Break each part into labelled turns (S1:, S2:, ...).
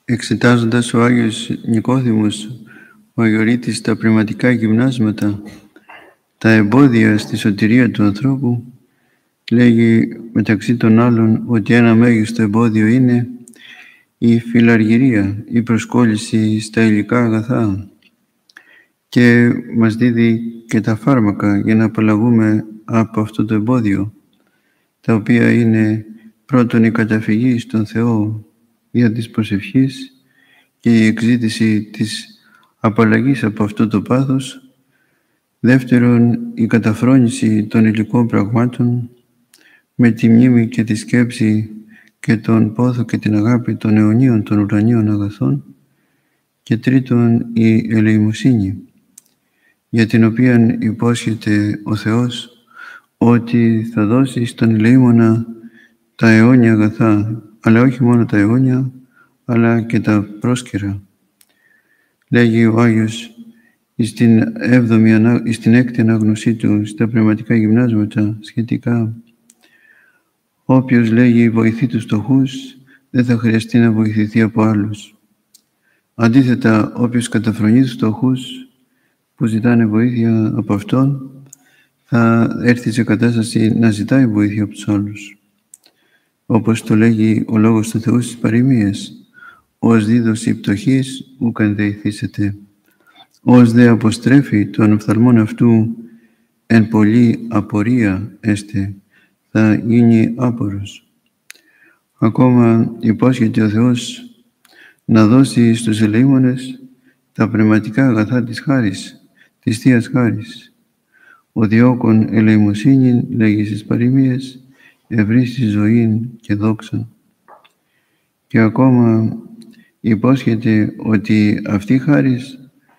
S1: Εξετάζοντας ο Άγιος Νικόδημος, ο Αγιορείτης, τα πνευματικά γυμνάσματα, τα εμπόδια στη σωτηρία του ανθρώπου, λέγει μεταξύ των άλλων ότι ένα μέγιστο εμπόδιο είναι η φιλαργυρία, η προσκόλληση στα υλικά αγαθά, και μας δίδει και τα φάρμακα για να απαλλαγούμε από αυτό το εμπόδιο, τα οποία είναι πρώτον η καταφυγή στον Θεό δια της προσευχής και η εξήτηση της απαλλαγής από αυτό το πάθος, δεύτερον η καταφρόνηση των υλικών πραγμάτων με τη μνήμη και τη σκέψη και τον πόθο και την αγάπη των αιωνίων των ουρανίων αγαθών, και τρίτον η ελεημοσύνη, για την οποία υπόσχεται ο Θεός ότι θα δώσει στον ελεήμονα τα αιώνια αγαθά, αλλά όχι μόνο τα αιώνια, αλλά και τα πρόσκαιρα. Λέγει ο Άγιος στην έκτη ανάγνωσή του στα πνευματικά γυμνάσματα σχετικά: όποιος, λέγει, βοηθεί τους φτωχούς, δεν θα χρειαστεί να βοηθηθεί από άλλους. Αντίθετα, όποιος καταφρονεί τους φτωχούς που ζητάνε βοήθεια από αυτόν, θα έρθει σε κατάσταση να ζητάει βοήθεια από τους άλλους. Όπως το λέγει ο Λόγος του Θεού στις παροιμίες: «Ως δίδωση πτωχής ούκαν δεηθήσετε. Ως δε αποστρέφει τον οφθαλμόν αυτού εν πολλή απορία έστε, θα γίνει άπορος». Ακόμα υπόσχεται ο Θεός να δώσει στους ελεήμονες τα πνευματικά αγαθά της χάρις, της Θείας Χάρις. Ο διώκων ελεημοσύνην, λέγει στις παροιμίες, ευρύσει ζωήν και δόξαν. Και ακόμα υπόσχεται ότι αυτή η χάρις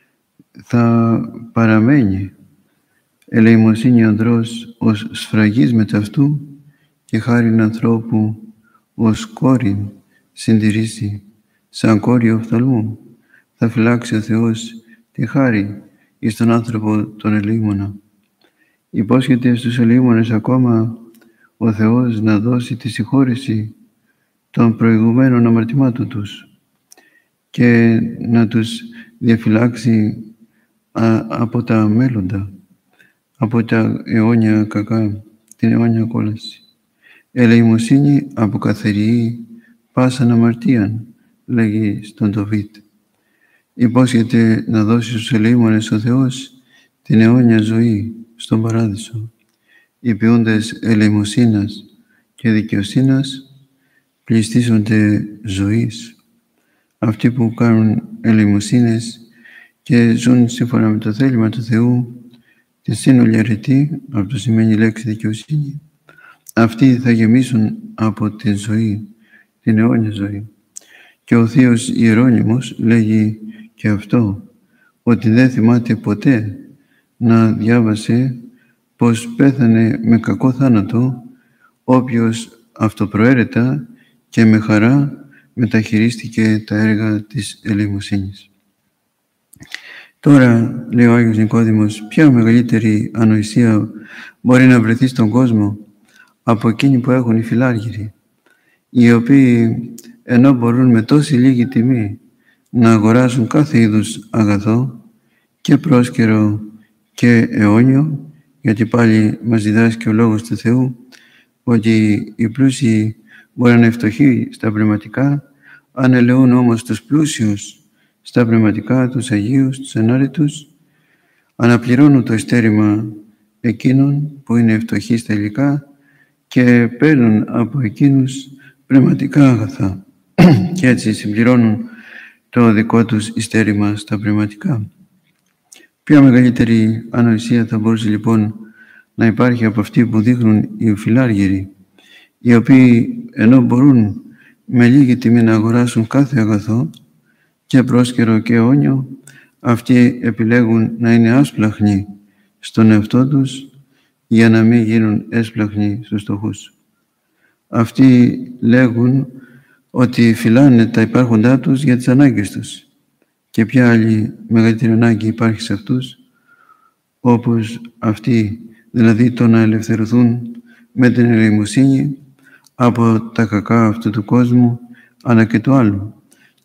S1: θα παραμένει. Ελεημοσύνη ανδρός ως σφραγής μεταυτού και χάριν ανθρώπου ως κόρην συντηρήσει, σαν κόρη οφθαλμού. Θα φυλάξει ο Θεός τη χάρη εις τον άνθρωπο τον ελεήμονα. Υπόσχεται στους ελεήμονες ακόμα ο Θεός να δώσει τη συγχώρεση των προηγουμένων αμαρτημάτων τους και να τους διαφυλάξει από τα μέλλοντα, από τα αιώνια κακά, την αιώνια κόλαση. Ελεημοσύνη αποκαθαριεί πάσαν αμαρτίαν, λέγει στον Δαβίδ. Υπόσχεται να δώσει στους ελεήμονες ο Θεός την αιώνια ζωή στον παράδεισο. Οι ποιούντες ελεημοσύνας και δικαιοσύνας πληστήσονται ζωής. Αυτοί που κάνουν ελεημοσύνες και ζουν σύμφωνα με το θέλημα του Θεού, τη σύνολη αρετή, αυτό σημαίνει λέξη δικαιοσύνη, αυτοί θα γεμίσουν από την ζωή, την αιώνια ζωή. Και ο Θείος Ιερώνυμος λέγει και αυτό, ότι δεν θυμάται ποτέ να διάβασε πως πέθανε με κακό θάνατο όποιος αυτοπροαίρετα και με χαρά μεταχειρίστηκε τα έργα της ελεημοσύνης. Τώρα, λέει ο Άγιος Νικόδημος, ποια μεγαλύτερη ανοησία μπορεί να βρεθεί στον κόσμο από εκείνοι που έχουν οι φιλάργυροι, οι οποίοι ενώ μπορούν με τόση λίγη τιμή να αγοράσουν κάθε είδους αγαθό και πρόσκαιρο και αιώνιο, γιατί πάλι μας διδάσκει ο Λόγος του Θεού ότι οι πλούσιοι μπορεί να είναι φτωχοί στα πνευματικά, αν ελεούν όμως τους πλούσιους στα πνευματικά, τους Αγίους, τους ενάρετους, αναπληρώνουν το ειστέρημα εκείνων που είναι φτωχοί στα υλικά και παίρνουν από εκείνους πνευματικά αγαθά και έτσι συμπληρώνουν το δικό τους ειστέρημα στα πνευματικά. Ποια μεγαλύτερη ανοησία θα μπορούσε λοιπόν να υπάρχει από αυτοί που δείχνουν οι φιλάργυροι, οι οποίοι ενώ μπορούν με λίγη τιμή να αγοράσουν κάθε αγαθό και πρόσκαιρο και αιώνιο, αυτοί επιλέγουν να είναι άσπλαχνοι στον εαυτό τους για να μην γίνουν έσπλαχνοι στους φτωχούς. Αυτοί λέγουν ότι φυλάνε τα υπάρχοντά τους για τις ανάγκες τους. Και ποια άλλη μεγαλύτερη ανάγκη υπάρχει σε αυτούς, όπως αυτοί, δηλαδή το να ελευθερωθούν με την ελεημοσύνη από τα κακά αυτού του κόσμου, αλλά και του άλλου,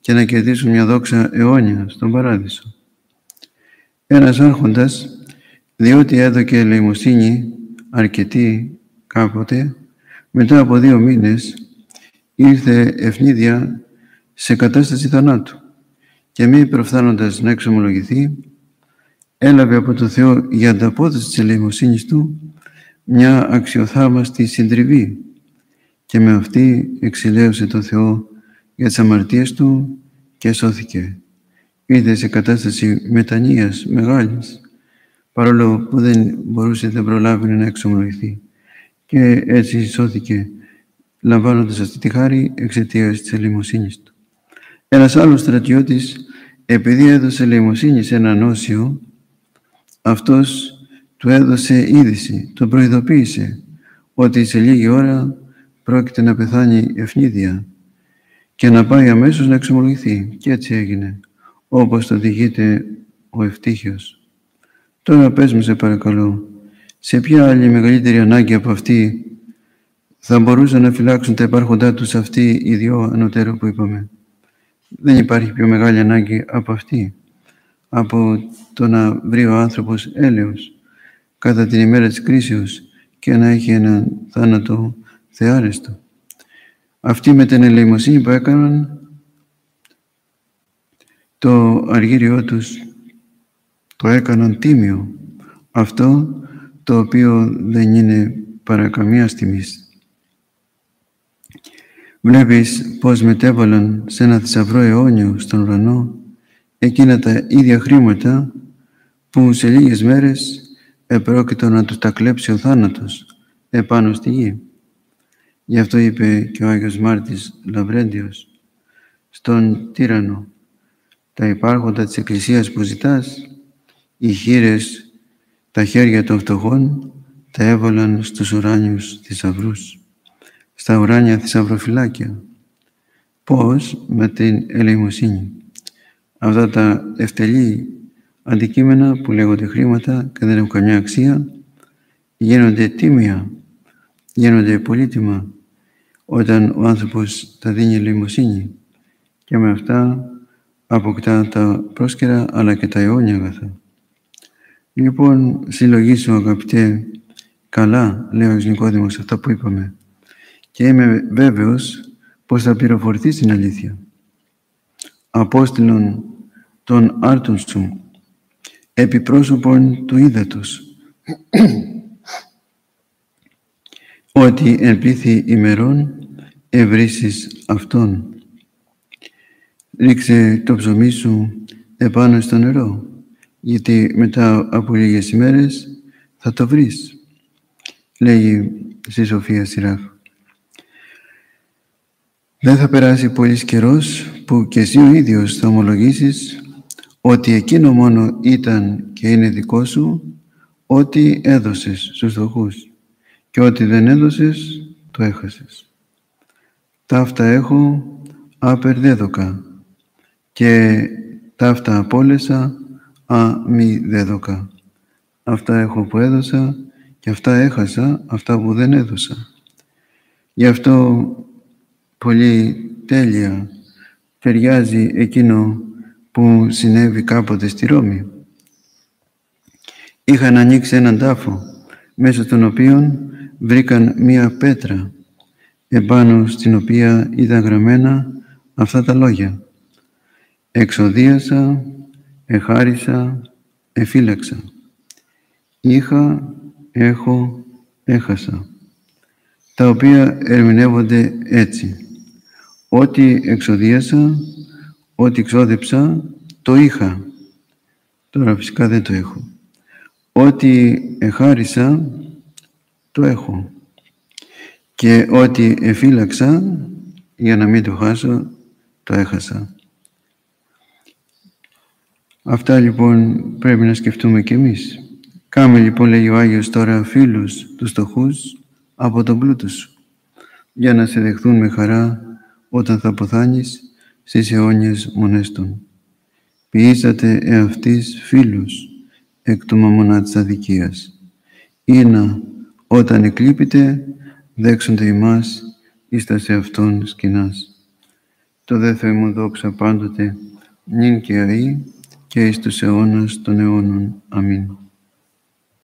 S1: και να κερδίσουν μια δόξα αιώνια στον Παράδεισο. Ένας άρχοντας, διότι έδωκε ελεημοσύνη αρκετή κάποτε, μετά από 2 μήνες ήρθε ευνίδια σε κατάσταση θανάτου και μη προφθάνοντας να εξομολογηθεί, έλαβε από το Θεό για ανταπόδοση της ελεημοσύνης του μια αξιοθαύμαστη συντριβή και με αυτή εξηλαίωσε το Θεό για τις αμαρτίες του και σώθηκε. Ήρθε σε κατάσταση μετανοίας μεγάλης, παρόλο που δεν προλάβει να εξομολογηθεί, και έτσι σώθηκε, λαμβάνοντας αυτή τη χάρη εξαιτίας της ελεημοσύνης του. Ένας άλλος στρατιώτης, επειδή έδωσε ελεημοσύνη σε έναν όσιο, αυτός του έδωσε είδηση, τον προειδοποίησε ότι σε λίγη ώρα πρόκειται να πεθάνει ευνίδια και να πάει αμέσως να εξομολογηθεί. Και έτσι έγινε, όπως το διηγείται ο ευτύχιος. Τώρα πες μου, σε παρακαλώ, σε ποια άλλη μεγαλύτερη ανάγκη από αυτή θα μπορούσαν να φυλάξουν τα υπάρχοντά τους αυτοί οι 2 ανωτέρω που είπαμε? Δεν υπάρχει πιο μεγάλη ανάγκη από αυτή, από το να βρει ο άνθρωπος έλεος κατά την ημέρα της κρίσεως και να έχει έναν θάνατο θεάρεστο. Αυτοί με την ελεημοσύνη που έκαναν, το αργύριό τους το έκαναν τίμιο, αυτό το οποίο δεν είναι παρά καμίας τιμής. Βλέπεις πως μετέβαλαν σε ένα θησαυρό αιώνιο στον ουρανό εκείνα τα ίδια χρήματα που σε λίγες μέρες επρόκειτο να τους τα κλέψει ο θάνατος επάνω στη γη. Γι' αυτό είπε και ο Άγιος Μάρτης Λαβρέντιος στον τύραννο: τα υπάρχοντα της Εκκλησίας που ζητάς, οι χήρες, τα χέρια των φτωχών τα έβαλαν στους ουράνιους θησαυρούς, στα ουράνια θησαυροφυλάκια. Πώς? Με την ελεημοσύνη. Αυτά τα ευτελή αντικείμενα που λέγονται χρήματα και δεν έχουν καμιά αξία, γίνονται τίμια, γίνονται πολύτιμα όταν ο άνθρωπος τα δίνει ελεημοσύνη, και με αυτά αποκτά τα πρόσκαιρα αλλά και τα αιώνια αγαθά. Λοιπόν, συλλογήσου, αγαπητέ, καλά, λέει ο Άγιος Νικόδημος, αυτά που είπαμε, και είμαι βέβαιος πως θα πληροφορηθείς την αλήθεια. Απόστηλον των άρτων σου επί πρόσωπον του ύδατος, ότι εν πλήθη ημερών ευρύσεις αυτόν. Ρίξε το ψωμί σου επάνω στο νερό, γιατί μετά από λίγες ημέρες θα το βρεις, λέγει στη Σοφία Σιράχ. Δεν θα περάσει πολύς καιρός που και εσύ ο ίδιος θα ομολογήσεις ότι εκείνο μόνο ήταν και είναι δικό σου ό,τι έδωσες στους φτωχούς και ό,τι δεν έδωσες το έχασες. Ταύτα έχω απερδέδοκα και ταύτα απόλεσα μη δέδοκα. Αυτά έχω που έδωσα και αυτά έχασα, αυτά που δεν έδωσα. Γι' αυτό πολύ τέλεια ταιριάζει εκείνο που συνέβη κάποτε στη Ρώμη. Είχαν ανοίξει έναν τάφο, μέσα στον οποίο βρήκαν μία πέτρα, επάνω στην οποία ήταν γραμμένα αυτά τα λόγια: εξοδίασα, εχάρισα, εφύλαξα. Είχα, έχω, έχασα. Τα οποία ερμηνεύονται έτσι: ό,τι εξοδίασα, ό,τι εξόδεψα, το είχα. Τώρα φυσικά δεν το έχω. Ό,τι εχάρισα, το έχω. Και ό,τι εφύλαξα, για να μην το χάσω, το έχασα. Αυτά λοιπόν πρέπει να σκεφτούμε κι εμείς. Κάμε λοιπόν, λέει ο Άγιος, τώρα φίλους τους φτωχούς από τον πλούτο σου, για να σε δεχθούν με χαρά όταν θα αποθάνεις στις αιώνιες μονέστων. Ποιήσατε εαυτής φίλους εκ του μαμωνά της αδικίας, ή να όταν εκλείπετε δέξονται ημάς εις τα σε αυτόν σκηνάς. το δε Θεέ μου δόξα πάντοτε, νυν και αεί, και εις τους αιώνας των αιώνων. Αμήν.